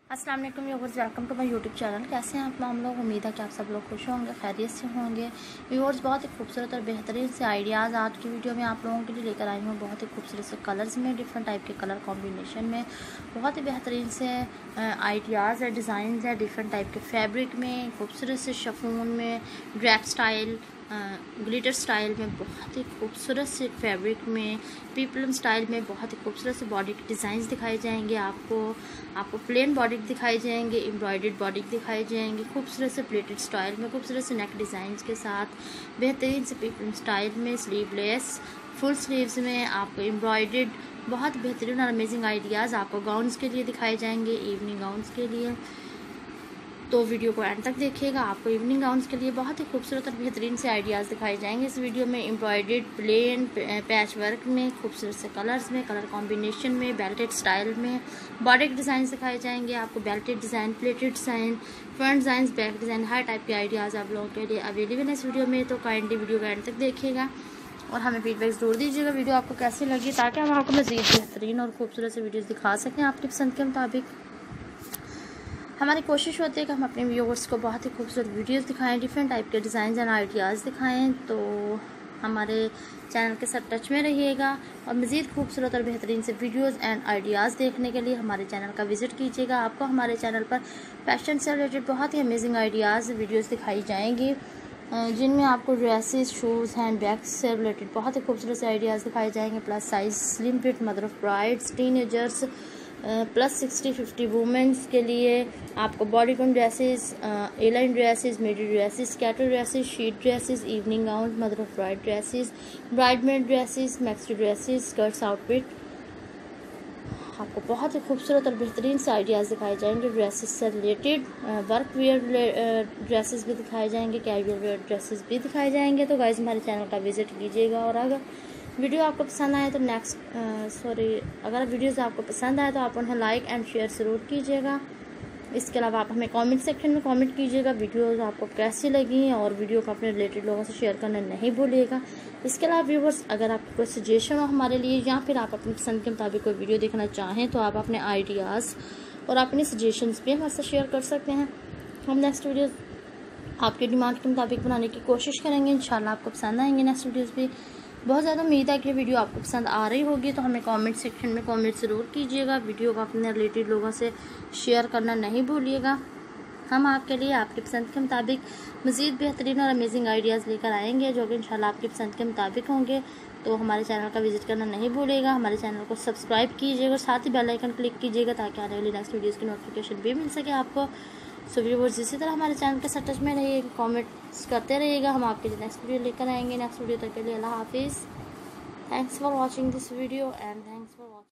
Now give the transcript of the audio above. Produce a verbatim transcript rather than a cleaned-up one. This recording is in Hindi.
अस्सलाम वालेकुम viewers, welcome to my YouTube channel. कैसे हैं आप हम लोग? उम्मीद है कि आप सब लोग खुश होंगे, खैरियत से होंगे। व्यूअर्स, बहुत ही खूबसूरत और बेहतरीन से आइडियाज़ आज की वीडियो में आप लोगों के लिए लेकर आई हूँ। बहुत ही खूबसूरत से कलर्स में, डिफरेंट टाइप के कलर कॉम्बिनेशन में बहुत ही बेहतरीन से आइडियाज़ है, डिज़ाइन है, डिफरेंट टाइप के फैब्रिक में, खूबसूरत से शफून में, ड्रैप स्टाइल, ग्लिटर स्टाइल में, बहुत ही खूबसूरत से फैब्रिक में, पीपलम स्टाइल में बहुत ही खूबसूरत से बॉडी के डिज़ाइंस दिखाए जाएंगे। आपको आपको प्लेन बॉडी दिखाए जाएंगे, एम्ब्रॉयडर्ड बॉडी दिखाए जाएंगे, खूबसूरत से प्लेटेड स्टाइल में, खूबसूरत से नेक डिज़ाइंस के साथ, बेहतरीन से पीपलम स्टाइल में, स्लीवलेस, फुल स्लीव्स में आपको एम्ब्रॉयडर्ड बहुत बेहतरीन और अमेजिंग आइडियाज़ आपको गाउन्स के लिए दिखाए जाएंगे, इवनिंग गाउन्स के लिए। तो वीडियो को एंड तक देखिएगा। आपको इवनिंग गाउन्स के लिए बहुत ही खूबसूरत और बेहतरीन से आइडियाज़ दिखाए जाएंगे इस वीडियो में। एम्ब्रॉयडर्ड, प्लेन, पैच वर्क में, खूबसूरत से कलर्स में, कलर कॉम्बिनेशन में, बेल्टेड स्टाइल में बॉडी के डिज़ाइन दिखाए जाएंगे। आपको belted design, pleated design, front design, back design, हर टाइप के आइडियाज़ आप लोगों के लिए अवेलेबल है इस वीडियो में। तो काइंडली वीडियो को एंड तक देखिएगा और हमें फीडबैक ज़रूर दीजिएगा वीडियो आपको कैसी लगी, ताकि हम आपको मज़ीद बेहतरीन और खूबसूरत से वीडियोज़ दिखा सकें आपकी पसंद के मुताबिक। हमारी कोशिश होती है कि हम अपने व्यूअर्स को बहुत ही खूबसूरत वीडियोस दिखाएं, डिफरेंट टाइप के डिज़ाइन एंड आइडियाज़ दिखाएं। तो हमारे चैनल के साथ टच में रहिएगा और मज़ीद खूबसूरत और बेहतरीन से वीडियोस एंड आइडियाज़ देखने के लिए हमारे चैनल का विज़िट कीजिएगा। आपको हमारे चैनल पर फैशन से रिलेटेड बहुत ही अमेजिंग आइडियाज़ वीडियोज़ दिखाई जाएंगी, जिनमें आपको ड्रेसेस, शूज़, हैंड बैग्स से रिलेटेड बहुत ही खूबसूरत से आइडियाज़ दिखाए जाएंगे। Plus size, slim fit, mother of brides, teenagers, plus sixty fifty womens के लिए आपको bodycon dresses, A line dresses, midi dresses, cattle dresses, sheath dresses, evening gown, mother of bride dresses, bridesmaid dresses, maxi dresses, skirts, outfit, आपको बहुत ही खूबसूरत और बेहतरीन से आइडियाज़ दिखाए जाएंगे। ड्रेसेस से रिलेटेड वर्क वेयर ड्रेसेस भी दिखाए जाएंगे, कैजुअल वेयर ड्रेसेस भी दिखाए जाएंगे। तो गाइस, हमारे चैनल का विजिट कीजिएगा और अगर वीडियो आपको पसंद आए तो नेक्स्ट सॉरी अगर वीडियोज़ आपको पसंद आए तो आप उन्हें लाइक एंड शेयर ज़रूर कीजिएगा। इसके अलावा आप हमें कमेंट सेक्शन में कमेंट कीजिएगा वीडियोज़ आपको कैसी लगी, और वीडियो को अपने रिलेटेड लोगों से शेयर करना नहीं भूलिएगा। इसके अलावा व्यूअर्स, अगर आपको कोई सजेशन हो हमारे लिए, या फिर आप अपनी पसंद के मुताबिक कोई वीडियो देखना चाहें, तो आप अपने आइडियाज़ और अपने सजेशंस भी हमारे साथ शेयर कर सकते हैं। हम नेक्स्ट वीडियो आपकी डिमांड के मुताबिक बनाने की कोशिश करेंगे। इंशाल्लाह आपको पसंद आएंगे नेक्स्ट वीडियोज़ भी। बहुत ज़्यादा उम्मीद है कि वीडियो आपको पसंद आ रही होगी, तो हमें कमेंट सेक्शन में कमेंट ज़रूर कीजिएगा। वीडियो को अपने रिलेटेड लोगों से शेयर करना नहीं भूलिएगा। हम आपके लिए आपकी पसंद के मुताबिक मज़ीद बेहतरीन और अमेजिंग आइडियाज़ लेकर आएंगे, जो कि इंशाल्लाह आपकी पसंद के मुताबिक होंगे। तो हमारे चैनल का विजिट करना नहीं भूलिएगा, हमारे चैनल को सब्सक्राइब कीजिएगा और साथ ही बेल आइकन क्लिक कीजिएगा, ताकि आने वाली नेक्स्ट वीडियोज़ की नोटिफिकेशन भी मिल सके आपको। सो व्यूअर्स, इसी तरह हमारे चैनल के साथ टच में रहिएगा, कमेंट्स करते रहिएगा। हम आपके लिए नेक्स्ट वीडियो लेकर आएंगे। नेक्स्ट वीडियो तक के लिए अल्लाह हाफिज़। Thanks for watching this video and thanks for watching.